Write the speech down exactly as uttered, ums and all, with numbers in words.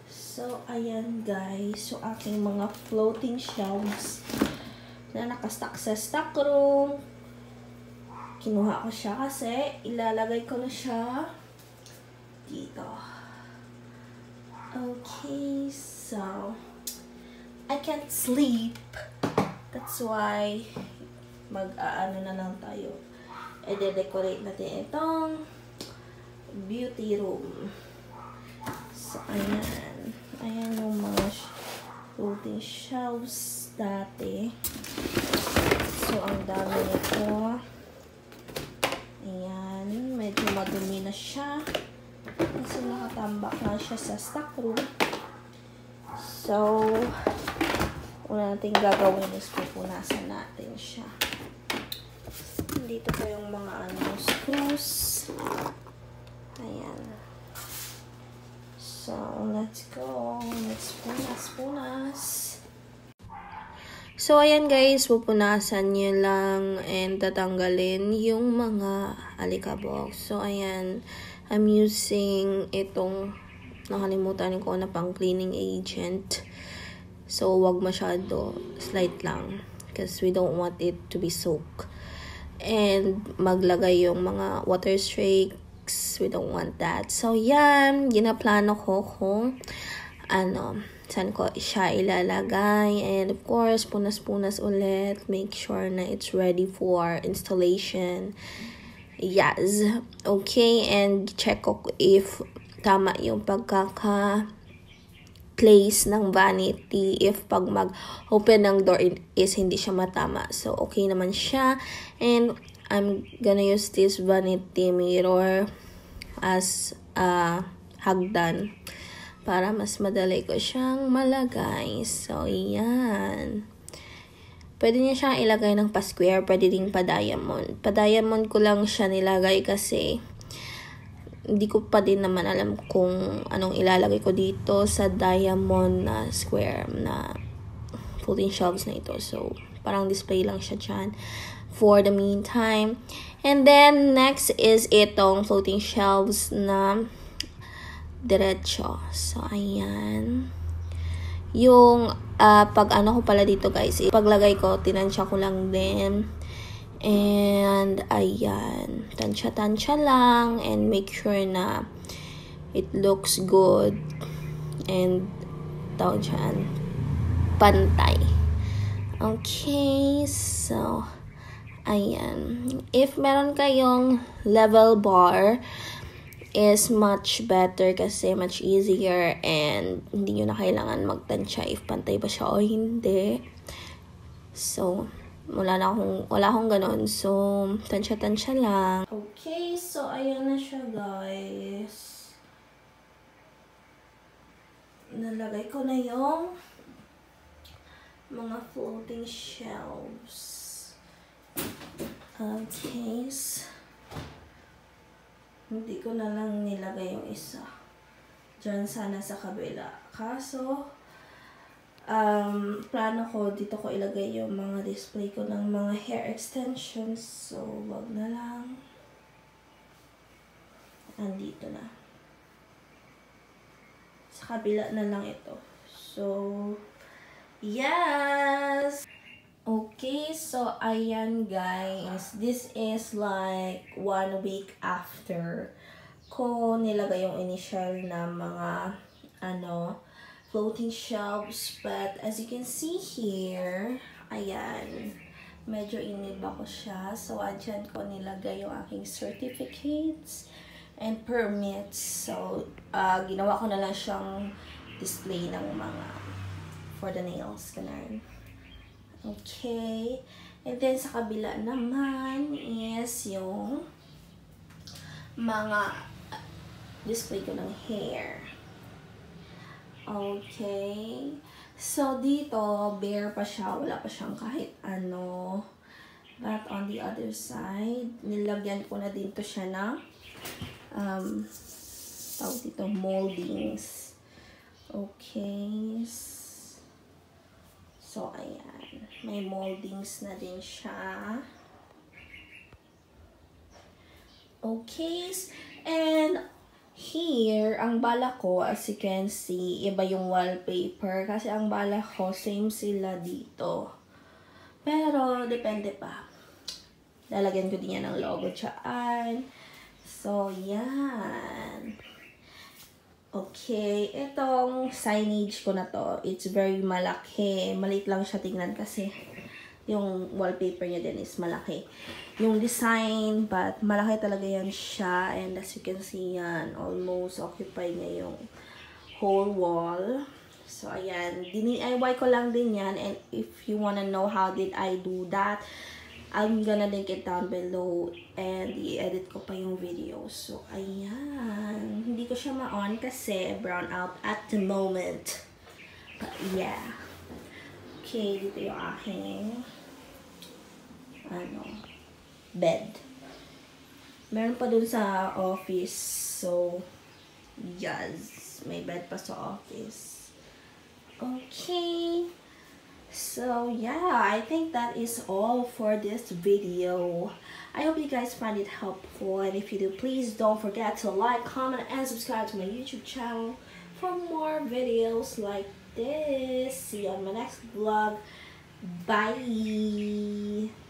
So, ayan guys. So, aking mga floating shelves na nakastock sa stock room. Kinuha ko siya kasi ilalagay ko na siya dito. Okay, so I can't sleep. That's why mag-aano na lang tayo. I-decorate natin itong beauty room. So, ayan. Ayan yung mga floating shelves dati. So, ang dami nito. Ayan. Medyo madumi na siya. Kasi nakatambak na siya sa stock room. So, una natin gagawin is pupunasan natin siya. Dito pa yung mga ano, screws. Ayan. So, let's go. Let's punas-punas. So, ayan guys, pupunasan nyo lang and tatanggalin yung mga alikabok. So, ayan, I'm using itong, nakalimutan ko na pang cleaning agent. So, wag masyado, slight lang. Because we don't want it to be soaked. And, maglagay yung mga water streaks. We don't want that. So, yan, ginaplano ko kung ano, saan ko siya ilalagay. And of course, punas-punas ulit. Make sure na it's ready for installation. Yes. Okay, and check ko if tama yung pagkaka-place ng vanity. If pag mag-open ng door is hindi siya matama. So, okay naman siya. And I'm gonna use this vanity mirror as a hagdan para mas madali ko siyang malagay. So, yan. Pwede niya siyang ilagay ng pa-square, pwede din pa-diamond. Pa-diamond ko lang siya nilagay kasi hindi ko pa din naman alam kung anong ilalagay ko dito sa diamond na square na floating shelves na ito. So, parang display lang siya dyan for the meantime. And then, next is itong floating shelves na diretso. So, ayan. Yung, uh, pag ano ko pala dito guys, paglagay ko, tinansya ko lang din. And, ayan. Tansya-tansya lang. And make sure na it looks good. And, tawag dyan, pantay. Okay, so, ayan. If meron kayong level bar, is much better kasi much easier and hindi nyo na kailangan magtansya if pantay ba siya o hindi. So, wala na akong, wala akong ganon. So, tansya-tansya lang. Okay, so ayan na siya guys. Nalagay ko na yung mga floating shelves. Okay. Hindi ko na lang nilagay yung isa. Diyan sana sa kabila. Kaso, um, plano ko, dito ko ilagay yung mga display ko ng mga hair extensions. So, wag na lang. Andito na. Sa kabila na lang ito. So, yes! Okay, so ayan guys, this is like one week after ko nilagay yung initial na mga ano floating shelves, but as you can see here, ayan, medyo iniba ko siya. So, andyan ko nilagay yung aking certificates and permits. So, uh, ginawa ko na lang siyang display ng mga for the nails, ganun. Okay. And then, sa kabila naman is yung mga display ko ng hair. Okay. So, dito, bare pa siya. Wala pa siyang kahit ano. But on the other side, nilagyan ko na dito siya ng um, tawag dito, moldings. Okay. So, ayan. May moldings na din siya. Okay. And Here, ang bala ko, as you can see, iba yung wallpaper. Kasi ang bala ko, same sila dito. Pero, depende pa. Lalagyan ko din yan ng logo tsaan. So, yan. Okay, itong signage ko na to, it's very malaki. Maliit lang siya tingnan kasi yung wallpaper niya din is malaki. Yung design, but malaki talaga yan siya. And as you can see yan, almost occupy niya yung whole wall. So, ayan. D I Y ko lang din yan. And if you wanna know how did I do that, I'm gonna link it down below. And i-edit ko pa yung video. So, ayan. Hindi ko siya ma-on kasi brown out at the moment. But, yeah. Okay, dito yung aking ano, bed. Meron pa dun sa office. So, yes. May bed pa sa office. Okay. So, yeah. I think that is all for this video. I hope you guys find it helpful. And if you do, please don't forget to like, comment, and subscribe to my YouTube channel for more videos like this. See you on my next vlog. Bye!